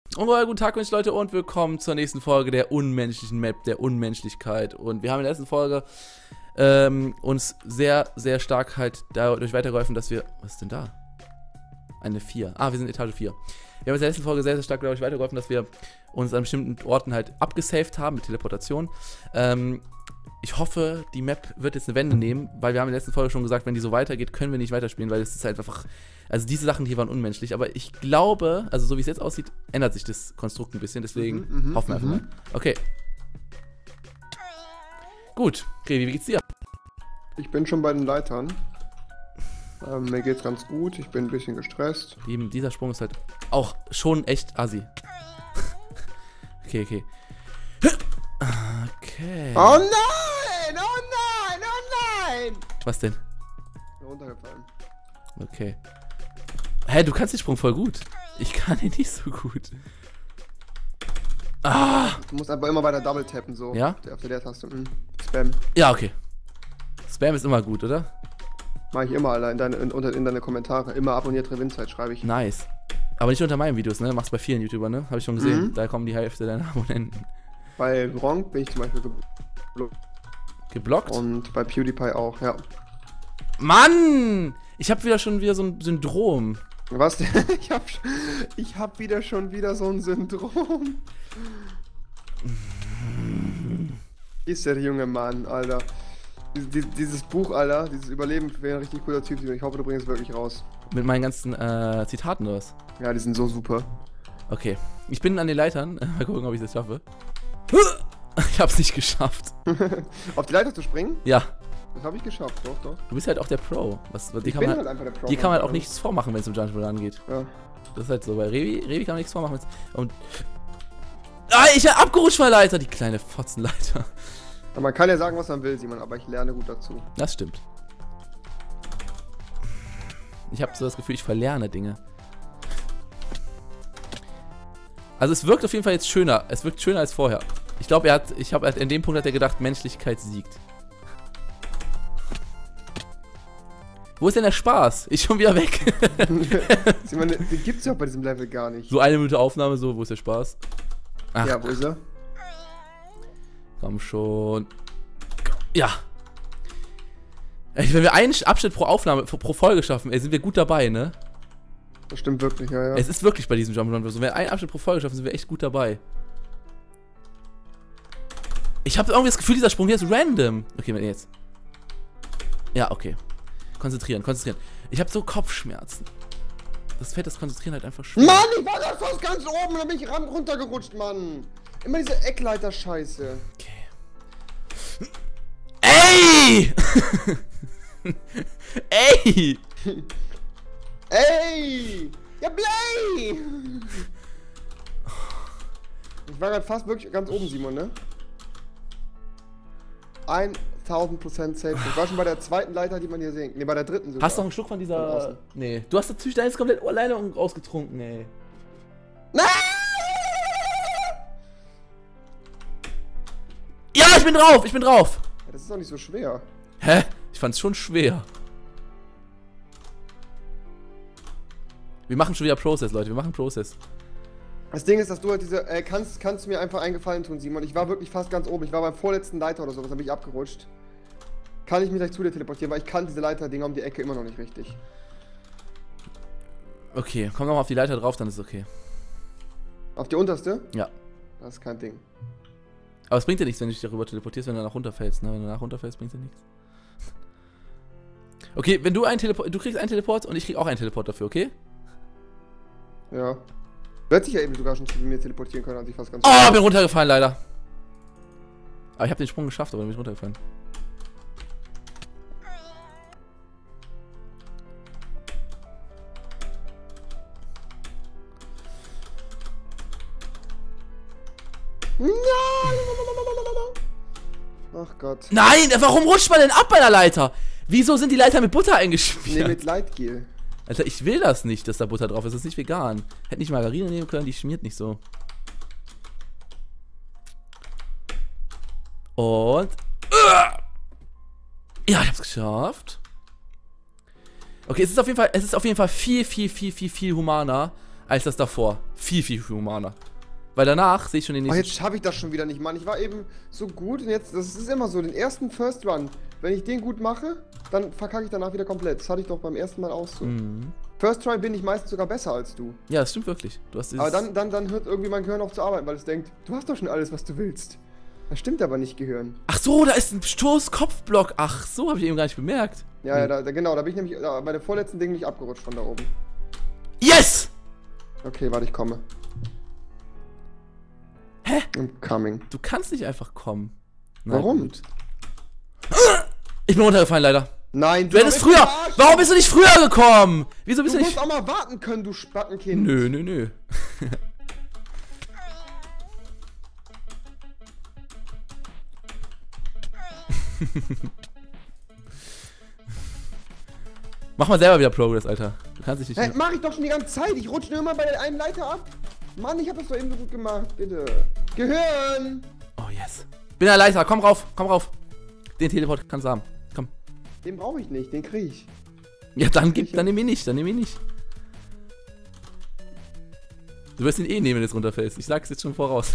Und guten Tag, Leute, und willkommen zur nächsten Folge der unmenschlichen Map, der Unmenschlichkeit. Und wir haben in der letzten Folge uns sehr, sehr stark halt dadurch weitergeholfen, dass wir... Was ist denn da? Eine 4. Ah, wir sind Etage 4. Wir haben in der letzten Folge sehr, sehr stark dadurch weitergeholfen, dass wir uns an bestimmten Orten halt abgesaved haben mit Teleportation. Ich hoffe, die Map wird jetzt eine Wende nehmen, weil wir haben in der letzten Folge schon gesagt, wenn die so weitergeht, können wir nicht weiterspielen, weil es ist halt einfach... Also diese Sachen hier waren unmenschlich, aber ich glaube, also so wie es jetzt aussieht, ändert sich das Konstrukt ein bisschen, deswegen hoffen wir einfach mal. Okay. Gut, Revi, wie geht's dir? Ich bin schon bei den Leitern. Mir geht's ganz gut, ich bin ein bisschen gestresst. Dieser Sprung ist halt auch schon echt assi. Okay. Okay. Oh nein! Oh nein! Oh nein! Was denn? Ich bin runtergefallen. Okay. Hä, du kannst den Sprung voll gut. Ich kann ihn nicht so gut. Ah! Du musst aber immer weiter Double tappen, so. Ja? Auf der Taste. Spam. Ja, okay. Spam ist immer gut, oder? Mach ich immer, Alter, in deine Kommentare. Immer abonniert Revinzeit, schreibe ich. Nice. Aber nicht unter meinen Videos, ne? Machst bei vielen YouTubern, ne? Habe ich schon gesehen. Da kommen die Hälfte deiner Abonnenten. Bei Gronk bin ich zum Beispiel Geblockt? Und bei PewDiePie auch, ja. Mann! Ich habe schon wieder so ein Syndrom. Was? Ich hab wieder schon wieder so ein Syndrom. Wie ist der junge Mann, Alter? Dieses Buch, Alter, dieses Überleben wäre ein richtig cooler Typ. Ich hoffe, du bringst es wirklich raus. Mit meinen ganzen Zitaten oder was? Ja, die sind so super. Okay. Ich bin an den Leitern. Mal gucken, ob ich das schaffe. Ich hab's nicht geschafft. Auf die Leiter zu springen? Ja. Das habe ich geschafft, doch. Du bist halt auch der Pro. Ich bin halt einfach der Pro. Die kann man halt auch nichts vormachen, wenn es um Jump'n'Run geht. Ja. Das ist halt so. Bei Revi kann man nichts vormachen. Und ah, ich hab abgerutscht von der Leiter. Die kleine Fotzenleiter. Aber man kann ja sagen, was man will, Simon, aber ich lerne gut dazu. Das stimmt. Ich habe so das Gefühl, ich verlerne Dinge. Also es wirkt auf jeden Fall jetzt schöner. Es wirkt schöner als vorher. Ich glaube, in dem Punkt hat er gedacht, Menschlichkeit siegt. Wo ist denn der Spaß? Ich schon wieder weg. Simon, den gibt's ja auch bei diesem Level gar nicht. So 1 Minute Aufnahme, so, wo ist der Spaß? Ach, ja, wo ist er? Komm schon. Ja. Wenn wir einen Abschnitt pro Aufnahme, pro Folge schaffen, sind wir gut dabei, ne? Das stimmt wirklich, ja. Es ist wirklich bei diesem Jump'n'Run so. Wenn wir einen Abschnitt pro Folge schaffen, sind wir echt gut dabei. Ich habe irgendwie das Gefühl, dieser Sprung hier ist random. Okay, jetzt. Ja, okay. Konzentrieren. Ich habe so Kopfschmerzen. Das fällt das Konzentrieren halt einfach schwer. Mann, ich war da fast ganz oben, da bin ich runtergerutscht, Mann. Immer diese Eckleiter-Scheiße. Okay. Ey! Ey! Ey! Ja, Blay! Ich war gerade fast wirklich ganz oben, Simon, ne? 1000% safe. Ich war schon bei der zweiten Leiter, die man hier sehen. Ne, bei der dritten sogar. Hast du noch einen Schluck von dieser... Nee. Du hast natürlich deins komplett alleine ausgetrunken, ey. Nein! Ja, ich bin drauf! Ja, das ist doch nicht so schwer. Hä? Ich fand's schon schwer. Wir machen schon wieder Process, Leute. Wir machen Process. Das Ding ist, dass du halt diese... kannst du mir einfach einen Gefallen tun, Simon? Ich war wirklich fast ganz oben. Ich war beim vorletzten Leiter oder sowas, da bin ich abgerutscht. Kann ich mich gleich zu dir teleportieren, weil ich kann diese Leiter-Dinger um die Ecke immer noch nicht richtig. Okay, komm nochmal auf die Leiter drauf, dann ist es okay. Auf die unterste? Ja. Das ist kein Ding. Aber es bringt dir nichts, wenn du dich darüber teleportierst, wenn du danach runterfällst, ne? Wenn du danach runterfällst, bringt dir nichts. Okay, wenn du du kriegst einen Teleport und ich krieg auch einen Teleport dafür, okay? Ja. Du hättest dich ja eben sogar schon zu mir teleportieren können, als ich fast ganz... Oh, bin runtergefallen, leider. Aber ich habe den Sprung geschafft, aber bin ich runtergefallen. Ach Gott. Nein, warum rutscht man denn ab bei der Leiter? Wieso sind die Leiter mit Butter eingeschmiert? Nee, mit Leitgel. Alter, ich will das nicht, dass da Butter drauf ist. Das ist nicht vegan. Hätte nicht Margarine nehmen können, die schmiert nicht so. Und... Ja, ich hab's geschafft. Okay, es ist auf jeden Fall viel humaner, als das davor. Viel, viel humaner. Weil danach sehe ich schon den Oh, nächsten... jetzt schaffe ich das schon wieder nicht, Mann. Ich war eben so gut und jetzt, das ist immer so, den ersten First Run, wenn ich den gut mache, dann verkacke ich danach wieder komplett. Das hatte ich doch beim ersten Mal auch so. First Try bin ich meistens sogar besser als du. Ja, das stimmt wirklich. Du hast aber dann hört irgendwie mein Gehirn auf zu arbeiten, weil es denkt, du hast doch schon alles, was du willst. Das stimmt aber nicht, Gehirn. Ach so, da ist ein Stoß-Kopfblock. Ach so, habe ich eben gar nicht bemerkt. Ja, ja, genau, da bin ich nämlich bei der vorletzten Ding nicht abgerutscht von da oben. Yes! Okay, warte, ich komme. Hä? I'm coming. Du kannst nicht einfach kommen. Na, warum? Gut. Ich bin runtergefallen, leider. Nein, du hättest früher... Warum bist du nicht früher gekommen? Wieso bist du nicht... Du musst auch mal warten können, du Spattenkind. Nö, nö, nö. Mach mal selber wieder Progress, Alter. Du kannst dich nicht... Hey, mach ich doch schon die ganze Zeit. Ich rutsche nur immer bei der einen Leiter ab. Mann, ich hab das doch eben so gut gemacht. Bitte. Gehirn! Oh, yes. Bin der Leiter. Komm rauf, komm rauf. Den Teleport kannst du haben. Komm. Den brauche ich nicht. Den krieg ich. Ja, dann nimm ihn nicht. Dann nimm ihn nicht. Du wirst ihn eh nehmen, wenn du jetzt runterfällst. Ich sag's jetzt schon voraus.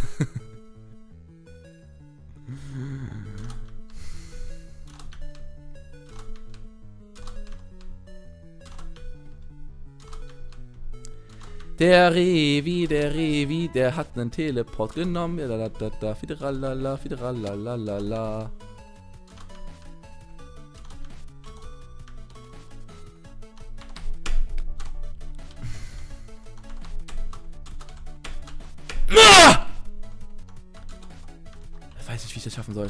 Der Revi, der hat einen Teleport genommen. Ja, da, fideralala, fideralalalala. Ich weiß nicht, wie ich das schaffen soll.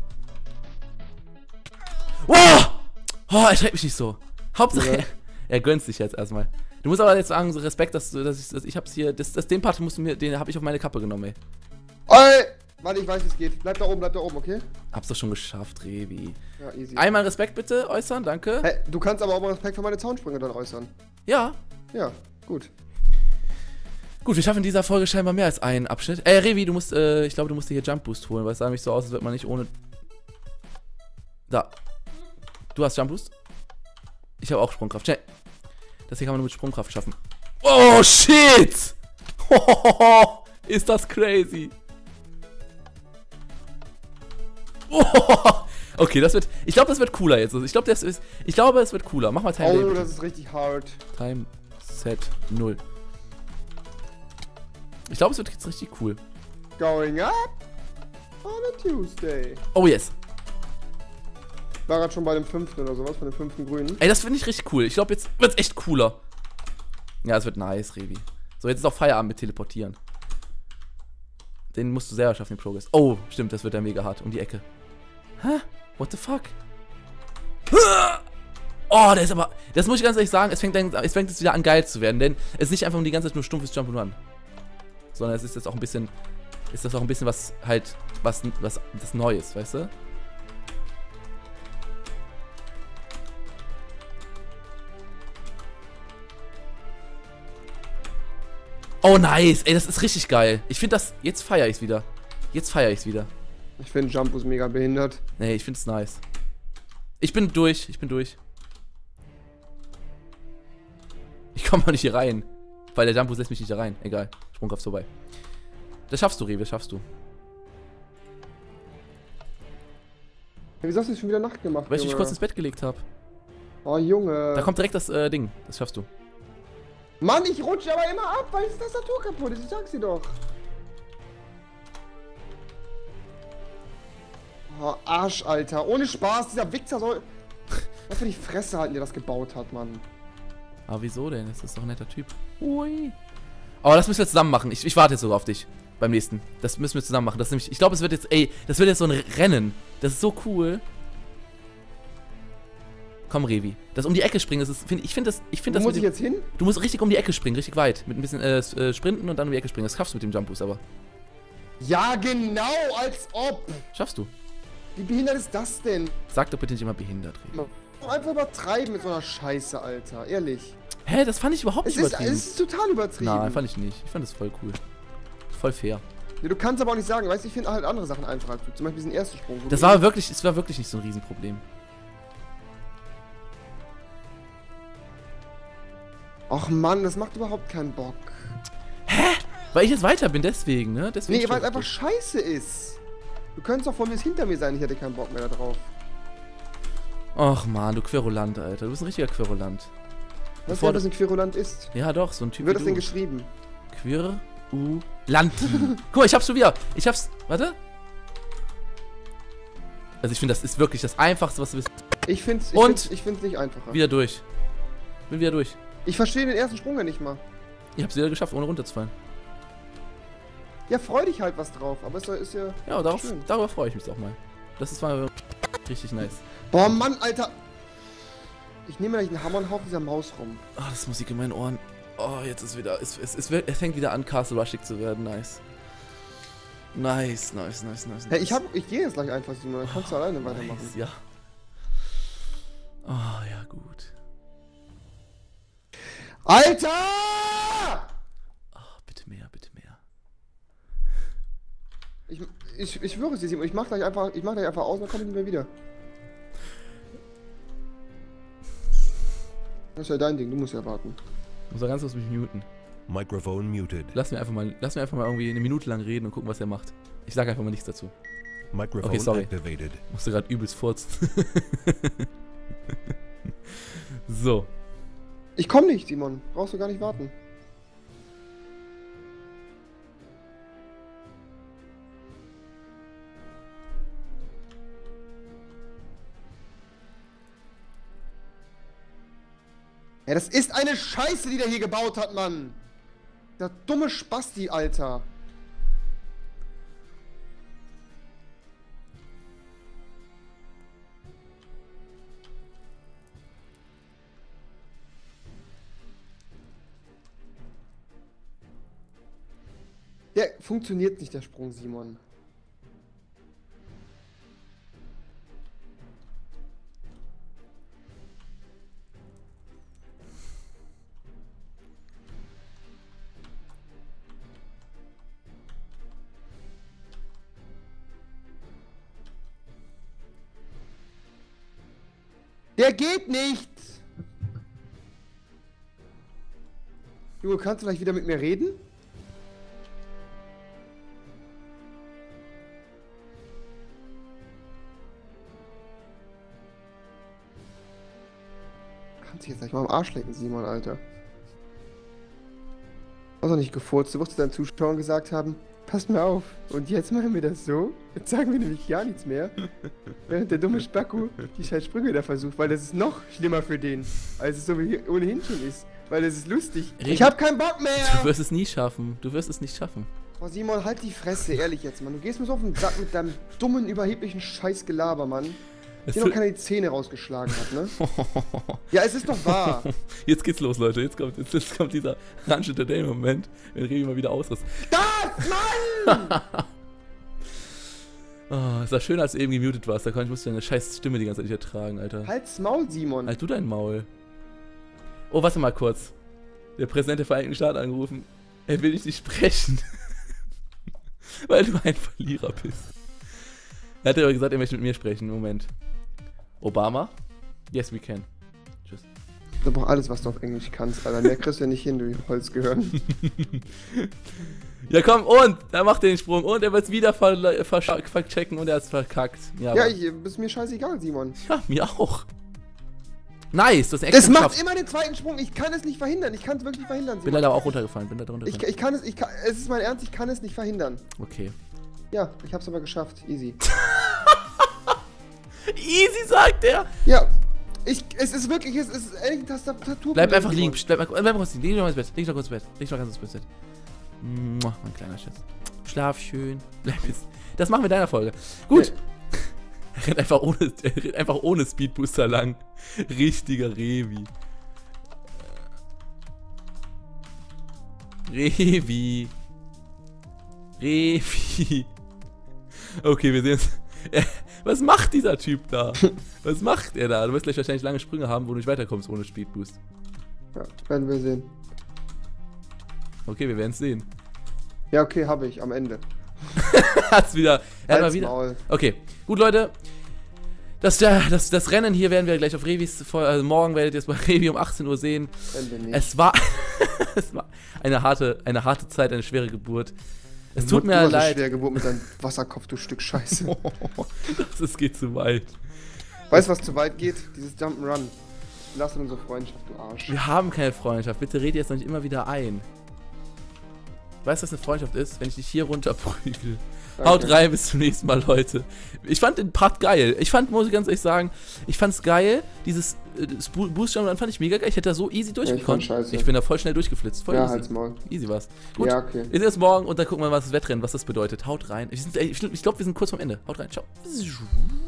Wow! Oh, erschreckt mich nicht so. Hauptsache, Ja. er gönnt sich jetzt erstmal. Du musst aber jetzt sagen, so Respekt, dass ich hab's hier, den Part musst du mir, den habe ich auf meine Kappe genommen, ey. Oi! Warte, ich weiß, wie es geht. Bleib da oben, okay? Hab's doch schon geschafft, Revi. Ja, easy. Einmal Respekt bitte äußern, danke. Hey, du kannst aber auch mal Respekt für meine Zaunsprünge dann äußern. Ja. Ja, gut. Gut, wir schaffen in dieser Folge scheinbar mehr als einen Abschnitt. Revi, du musst, ich glaube, du musst dir hier Jump Boost holen, weil es sah nämlich so aus, als wird man nicht ohne... Da. Du hast Jump Boost? Ich habe auch Sprungkraft. Schnell. Das hier kann man nur mit Sprungkraft schaffen. Oh, shit! Ist das crazy. Okay, das wird... Ich glaube, das wird cooler jetzt. Ich glaube, es wird cooler. Mach mal Time Oh, Delay. das ist richtig hard. Time Set 0. Ich glaube, es wird jetzt richtig cool. Going up on a Tuesday. Oh, yes. War gerade schon bei dem 5. oder sowas, von dem 5. Grünen. Ey, das finde ich richtig cool. Ich glaube, jetzt wird es echt cooler. Ja, es wird nice, Revi. So, jetzt ist auch Feierabend mit Teleportieren. Den musst du selber schaffen, den Progress. Oh, stimmt, das wird ja mega hart. Um die Ecke. Hä? What the fuck? Oh, der ist aber... Das muss ich ganz ehrlich sagen, es fängt jetzt wieder an geil zu werden. Denn es ist nicht einfach nur die ganze Zeit nur stumpfes Jump'n'Run. Sondern es ist jetzt auch ein bisschen... Ist das auch ein bisschen was halt... Was das Neues, weißt du? Oh, nice. Ey, das ist richtig geil. Ich finde das... Jetzt feiere ich es wieder. Jetzt feiere ich es wieder. Ich finde Jumpus mega behindert. Nee, ich finde es nice. Ich bin durch. Ich komme mal nicht hier rein. Weil der Jumpus lässt mich nicht da rein. Egal. Sprungkraft vorbei. Das schaffst du, Revi. Das schaffst du. Hey, wieso hast du schon wieder Nacht gemacht, Weil ich dich Junge? kurz ins Bett gelegt habe. Oh, Junge. Da kommt direkt das Ding. Das schaffst du. Mann, ich rutsche aber immer ab, weil die Tastatur kaputt ist. Ich sag's dir doch. Oh, Arsch, Alter. Ohne Spaß, dieser Wichser soll... Was für die Fresse halten, der das gebaut hat, Mann. Aber wieso denn? Das ist doch ein netter Typ. Ui. Aber das müssen wir zusammen machen. Ich warte jetzt sogar auf dich. Beim nächsten. Das müssen wir zusammen machen. Das ist nämlich, ich glaube, es wird jetzt... Ey, das wird jetzt so ein Rennen. Das ist so cool. Komm, Revi. Das um die Ecke springen, das ist... Ich finde das... Wo muss ich jetzt hin? Du musst richtig um die Ecke springen. Richtig weit. Mit ein bisschen sprinten und dann um die Ecke springen. Das schaffst du mit dem Jump Boost aber. Ja, genau, als ob. Schaffst du. Wie behindert ist das denn? Sag doch bitte nicht immer behindert, Revi. Einfach übertreiben mit so einer Scheiße, Alter. Ehrlich. Hä, das fand ich überhaupt nicht übertrieben. Es ist total übertrieben. Nein, fand ich nicht. Ich fand das voll cool. Voll fair. Ja, du kannst aber auch nicht sagen, weißt du, ich finde halt andere Sachen einfacher. Zum Beispiel diesen ersten Sprung. Es war wirklich nicht so ein Riesenproblem. Och Mann, das macht überhaupt keinen Bock. Weil ich jetzt weiter bin, deswegen, ne? Deswegen Nee, weil es stört einfach dich. scheiße ist. Du könntest doch von mir hinter mir sein, ich hätte keinen Bock mehr da drauf. Och man, du Querulant, Alter. Du bist ein richtiger Querulant. Was Bevor ja, das ein Querulant ist? Ja doch, so ein Typ Wie wird wie das denn du. geschrieben? Querulanti. Guck mal, ich hab's schon wieder. Ich hab's. Warte. Also ich finde, das ist wirklich das Einfachste, was du bist. Ich find's nicht einfacher. Wieder durch. Bin wieder durch. Ich verstehe den ersten Sprung ja nicht mal. Ich hab's wieder geschafft, ohne runterzufallen. Ja, freu dich halt was drauf, aber es ist ja... Ja, schön. darüber freue ich mich auch mal. Das ist mal richtig nice. Boah, Mann, Alter! Ich nehme gleich einen Hammer und hau auf dieser Maus rum. Oh, das ist Musik in meinen Ohren. Oh, jetzt ist wieder... Es fängt wieder an, Castle Rushig zu werden. Nice. Nice. Hey, ich gehe jetzt gleich einfach, Simon, dann kannst du alleine weitermachen. Nice, ja. Oh, ja, gut. Alter! Oh, bitte mehr, bitte mehr. Ich schwöre es dir, Simon, ich mach gleich einfach aus und dann komme ich nicht mehr wieder. Das ist ja dein Ding, du musst ja warten. Ich muss ja ganz kurz mich muten. Microphone muted. Lass mir einfach mal irgendwie eine Minute lang reden und gucken, was er macht. Ich sag einfach mal nichts dazu. Microphone Okay, sorry. activated. Musste gerade übelst furzen. So. Ich komm nicht, Simon. Brauchst du gar nicht warten. Ja, das ist eine Scheiße, die der hier gebaut hat, Mann. Der dumme Spasti, Alter. Der funktioniert nicht, der Sprung, Simon. Der geht nicht! Junge, kannst du gleich wieder mit mir reden? Kannst du jetzt gleich mal am Arsch lecken, Simon, Alter. Hast du nicht gefurzt? Du wirst deinen Zuschauern gesagt haben, passt mir auf. Und jetzt machen wir das so. Jetzt sagen wir nämlich gar nichts mehr. Während der dumme Spacko die scheiß Sprünge da versucht, weil das ist noch schlimmer für den, als es so wie ohnehin schon ist. Weil das ist lustig. Ich hab keinen Bock mehr! Du wirst es nie schaffen. Du wirst es nicht schaffen. Boah, Simon, halt die Fresse, ehrlich jetzt, Mann. Du gehst mir so auf den Sack mit deinem dummen, überheblichen Scheißgelaber, Mann. Es Der noch keine Zähne rausgeschlagen hat, ne? Ja, es ist doch wahr. Jetzt geht's los, Leute. Jetzt kommt dieser Ranch Entertainment-Moment, wenn Revi mal wieder ausrüstet. Das, Mann! Oh, es war schön, als du eben gemutet warst. Ich musste deine scheiß Stimme die ganze Zeit nicht ertragen, Alter. Halt's Maul, Simon. Halt du dein Maul. Oh, warte mal kurz. Der Präsident der Vereinigten Staaten angerufen. Er will dich nicht sprechen. Weil du ein Verlierer bist. Er hat aber gesagt, er möchte mit mir sprechen. Moment. Obama? Yes, we can. Tschüss. Du brauchst alles, was du auf Englisch kannst, Alter. Mehr kriegst du ja nicht hin, du Holzgehirn. Ja, komm, und er macht den Sprung. Und er wird es wieder verchecken und er hat es verkackt. Ja, Ja, ist mir scheißegal, Simon. ja, mir auch. Nice, du hast Das macht immer den zweiten Sprung. Ich kann es nicht verhindern. Ich kann es wirklich verhindern, Simon. Bin leider auch runtergefallen. Es ist mein Ernst, ich kann es nicht verhindern. Okay. Ja, ich hab's aber geschafft. Easy. Easy, sagt er. Ja, es ist wirklich, es ist ehrlich ein Tastatur. Bleib einfach liegen. Bleib kurz liegen. Leg dich noch ins Bett. Leg dich noch kurz ins Bett. Leg dich noch ganz ins Bett. Mua, mein kleiner Schatz. Schlaf schön. Bleib jetzt. Das machen wir in deiner Folge. Gut. Nee. Er rennt einfach ohne Speedbooster lang. Richtiger Revi. Revi. Okay, wir sehen uns. Was macht dieser Typ da? Was macht er da? Du wirst gleich wahrscheinlich lange Sprünge haben, wo du nicht weiterkommst ohne Speedboost. Ja, werden wir sehen. Okay, wir werden es sehen. Ja, okay, habe ich am Ende. Hat's wieder. Er hat mal Halt's wieder. Maul. Okay, gut, Leute. Das Rennen hier werden wir gleich auf Revis, also morgen werdet ihr es bei Revi um 18 Uhr sehen. Es war eine harte Zeit, eine schwere Geburt. Es tut mir leid. Eine schwere Geburt mit deinem Wasserkopf, du Stück Scheiße. Das geht zu weit. Weißt du, was zu weit geht? Dieses Jump'n'Run. Lass unsere Freundschaft, du Arsch. Wir haben keine Freundschaft. Bitte red jetzt noch nicht immer wieder ein. Weißt du, was eine Freundschaft ist? Wenn ich dich hier runterprügel. Okay. Haut rein, bis zum nächsten Mal, Leute. Ich fand den Part geil. Muss ich ganz ehrlich sagen, ich fand's geil. Dieses Boost Jump fand ich mega geil. Ich hätte da so easy durchgekommen. Ich bin da voll schnell durchgeflitzt. Voll easy. Halt's Maul. Easy war's. Gut. Ja, okay. Wir sehen uns morgen und dann gucken wir mal, was das Wettrennen, was das bedeutet. Haut rein. Ich glaube, wir sind kurz vorm Ende. Haut rein. Ciao.